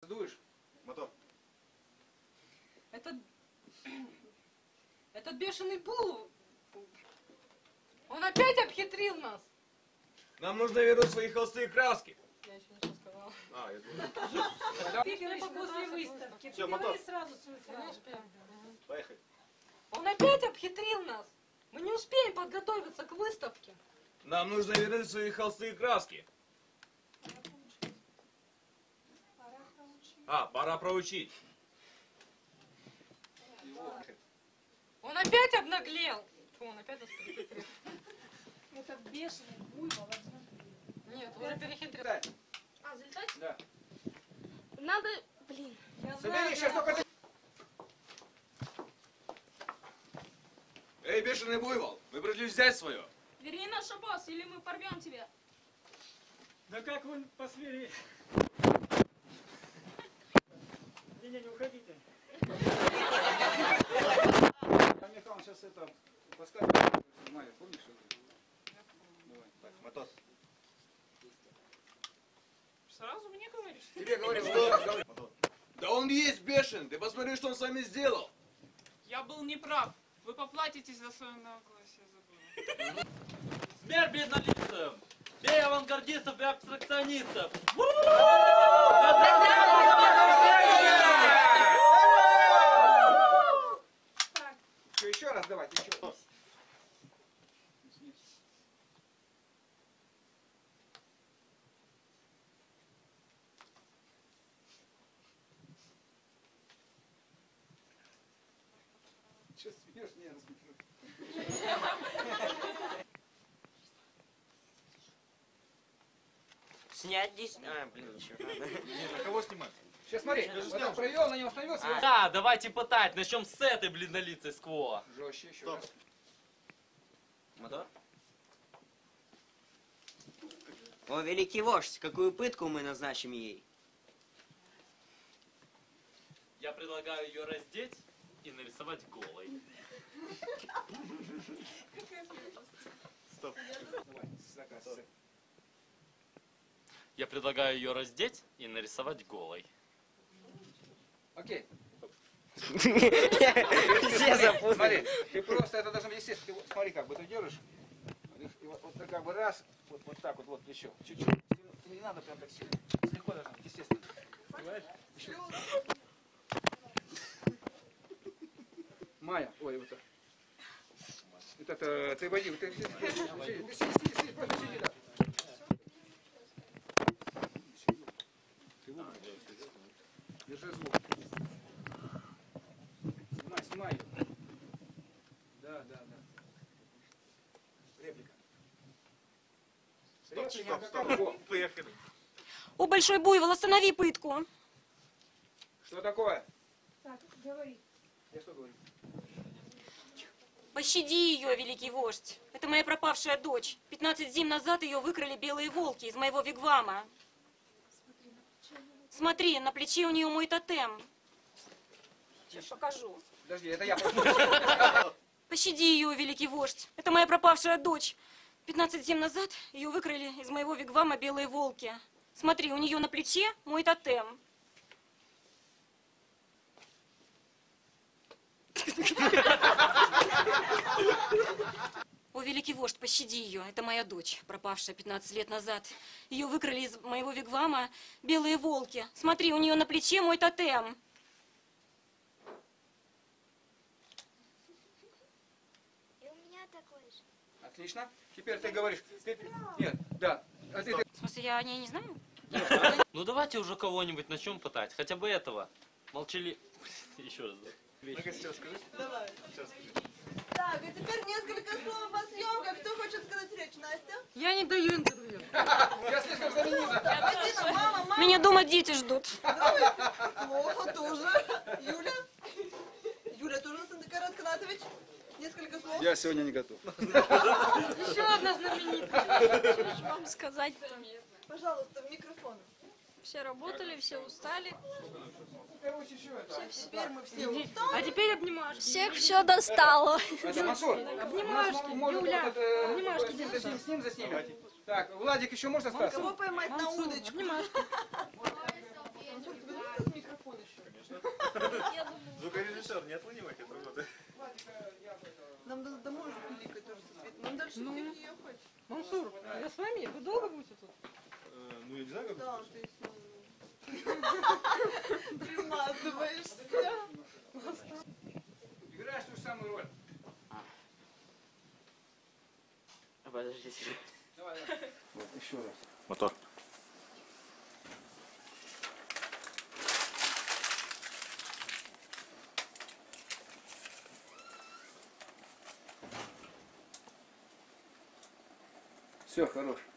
Дуешь? Мотор. Этот бешеный Бул, он опять обхитрил нас. Нам нужно вернуть свои холсты и краски. Я еще ничего сказала. Я думаю. После выставки. Все, мотор. Сразу не успеем. Поехали. Он опять обхитрил нас. Мы не успеем подготовиться к выставке. Нам нужно вернуть свои холсты и краски. Пора проучить. Он опять обнаглел. Фу, он опять нас перехитрил. Это бешеный буйвол. Нет, уже перехитрил. Залетать? Да. Надо, блин. Собери, сейчас только ты. Эй, бешеный буйвол, мы пришли взять свое. Верни наш босс, или мы порвем тебя. Да как вы посмели? Не уходите. Михаил сейчас это подскажет. Майя, помнишь это? Давай. Так, мотор. Сразу мне говоришь? Тебе говорю, Что? Да он есть бешеный, ты посмотри, что он с вами сделал. Я был неправ. Вы поплатитесь за свою наглость, я забыла. Смерть бледнолицам! Бей авангардистов и абстракционистов! Еще раз давайте, еще раз. Че смеешь? Не, рассмешно. Снять здесь... ничего. А кого снимать? Сейчас смотри, вот провел, на него остановился. Да, давайте пытать. Начнем с этой бледнолицей скво. Жестче еще раз. Мотор? О, великий вождь, какую пытку мы назначим ей? Я предлагаю ее раздеть и нарисовать голой. Стоп. Давай, заказ. Я предлагаю ее раздеть и нарисовать голой. Окей. Все запутали. Смотри, ты просто, это должно быть естественно. Ты смотри, как бы ты держишь. И вот так как бы раз, вот так вот плечо. Чуть-чуть. Не надо прям так сильно. Легко должно быть, естественно. Понимаешь? Еще. Майя, ой, вот так. Вот это, ты води, ты сиди, просто сиди, да. Держи звук. Снимай ее. Да. Реплика. Стоп. Поехали. О, большой буйвол, останови пытку. Что такое? Так, говори. Я что говорю? Пощади ее, великий вождь. Это моя пропавшая дочь. 15 зим назад ее выкрали белые волки из моего вигвама. Смотри, на плече у нее мой тотем. Сейчас покажу. Подожди, это я просто... Пощади ее, великий вождь. Это моя пропавшая дочь. 15 зим назад ее выкрали из моего вигвама белые волки. Смотри, у нее на плече мой тотем. О, великий вождь, пощади ее. Это моя дочь, пропавшая 15 лет назад. Ее выкрали из моего вигвама белые волки. Смотри, у нее на плече мой тотем. И у меня такой же. Отлично. Теперь ты говоришь... Нет, да. А ты... В смысле, я о ней не знаю? Ну давайте уже кого-нибудь начнем пытать. Хотя бы этого. Молчали... Еще раз. Ну-ка сейчас скажи. Давай. Сейчас скажи. Так, а теперь несколько слов о съемках. Кто хочет сказать речь? Настя? Я не даю интервью. Я слишком знаменита. Вадина, мама. Меня дома дети ждут. Плохо тоже. Юля? Юля, тоже Сандыкар Канатович? Несколько слов? Я сегодня не готов. Еще одна знаменитость. Что вам сказать-то? Пожалуйста, в микрофон. Все работали, все устали. Короче, еще это. Теперь мы все А устали. теперь обнимашки. Всех все достало. Это Мансур. Обнимашки, Юля, обнимашки. С ним заснимем. Так, Владик, еще можно остаться? Кого поймать на удочку? Обнимашки. Мансур, тебе нужно не отлынивайте от работы. Нам домой уже пиликать тоже со Светой. Нам дальше где ехать? Мансур, я с вами? Вы долго будете тут? Ну, я не знаю, как... Да, ты примазываешься. Играешь ту же самую роль. Подождите. Давай, давай. Вот, еще раз. Мотор. Все, хорош.